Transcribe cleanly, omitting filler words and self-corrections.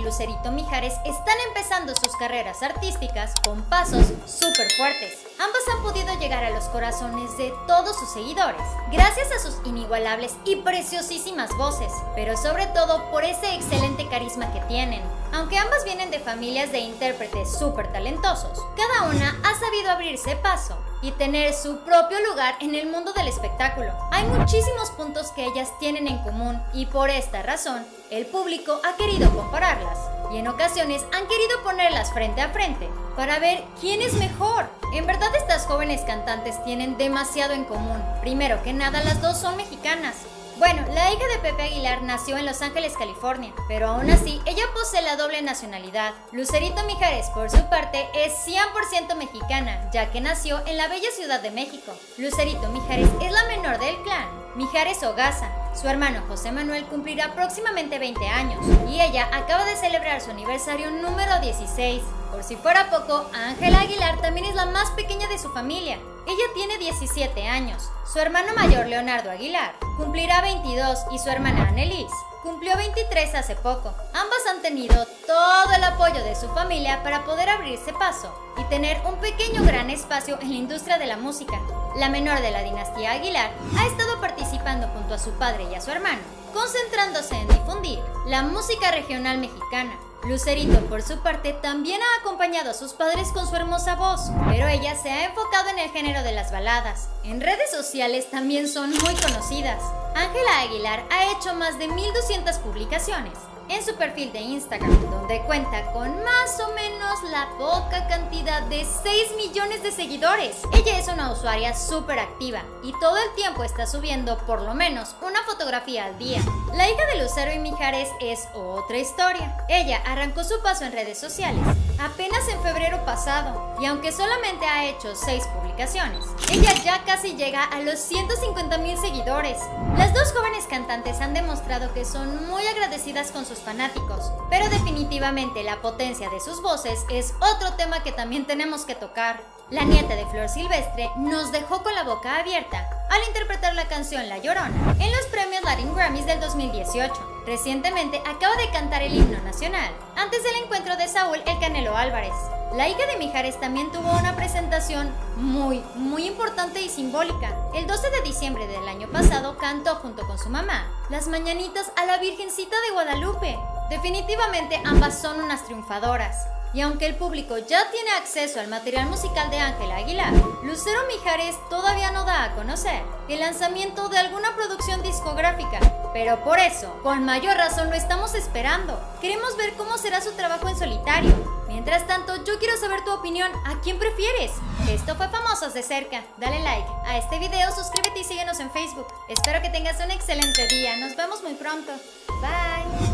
Lucerito Mijares están empezando sus carreras artísticas con pasos súper fuertes. Ambas han podido llegar a los corazones de todos sus seguidores, gracias a sus inigualables y preciosísimas voces, pero sobre todo por ese excelente carisma que tienen. Aunque ambas vienen de familias de intérpretes súper talentosos, cada una ha sabido abrirse paso y tener su propio lugar en el mundo del espectáculo. Hay muchísimos puntos que ellas tienen en común y por esta razón, el público ha querido compararlas y en ocasiones han querido ponerlas frente a frente para ver quién es mejor. En verdad, estas jóvenes cantantes tienen demasiado en común. Primero que nada, las dos son mexicanas. Bueno, la hija de Pepe Aguilar nació en Los Ángeles, California, pero aún así, ella posee la doble nacionalidad. Lucerito Mijares, por su parte, es 100% mexicana, ya que nació en la bella Ciudad de México. Lucerito Mijares es la menor del clan Mijares Hogaza. Su hermano José Manuel cumplirá próximamente 20 años y ella acaba de celebrar su aniversario número 16. Por si fuera poco, Ángela Aguilar también es la más pequeña de su familia. Ella tiene 17 años. Su hermano mayor, Leonardo Aguilar, cumplirá 22 y su hermana Annelies cumplió 23 hace poco. Ambas han tenido todo el apoyo de su familia para poder abrirse paso y tener un pequeño gran espacio en la industria de la música. La menor de la dinastía Aguilar ha estado participando junto a su padre y a su hermano, concentrándose en difundir la música regional mexicana. Lucerito, por su parte, también ha acompañado a sus padres con su hermosa voz, pero ella se ha enfocado en el género de las baladas. En redes sociales también son muy conocidas. Ángela Aguilar ha hecho más de 1200 publicaciones en su perfil de Instagram, donde cuenta con más o menos la poca cantidad de 6 millones de seguidores. Ella es una usuaria súper activa y todo el tiempo está subiendo por lo menos una fotografía al día. La hija de Lucero y Mijares es otra historia. Ella arrancó su paso en redes sociales apenas en febrero pasado y aunque solamente ha hecho 6 publicaciones, ella ya casi llega a los 150,000 seguidores. Las dos jóvenes cantantes han demostrado que son muy agradecidas con sus fanáticos, pero definitivamente la potencia de sus voces es otro tema que también tenemos que tocar. La nieta de Flor Silvestre nos dejó con la boca abierta al interpretar la canción La Llorona en los premios Latin Grammys del 2018. Recientemente acaba de cantar el himno nacional antes del encuentro de Saúl El Canelo Álvarez. La hija de Mijares también tuvo una presentación muy importante y simbólica. El 12 de diciembre del año pasado cantó junto con su mamá las mañanitas a la Virgencita de Guadalupe. Definitivamente ambas son unas triunfadoras. Y aunque el público ya tiene acceso al material musical de Ángela Aguilar, Lucero Mijares todavía no da a conocer el lanzamiento de alguna producción discográfica. Pero por eso, con mayor razón lo estamos esperando. Queremos ver cómo será su trabajo en solitario. Mientras tanto, yo quiero saber tu opinión. ¿A quién prefieres? Esto fue Famosos de Cerca. Dale like a este video, suscríbete y síguenos en Facebook. Espero que tengas un excelente día. Nos vemos muy pronto. Bye.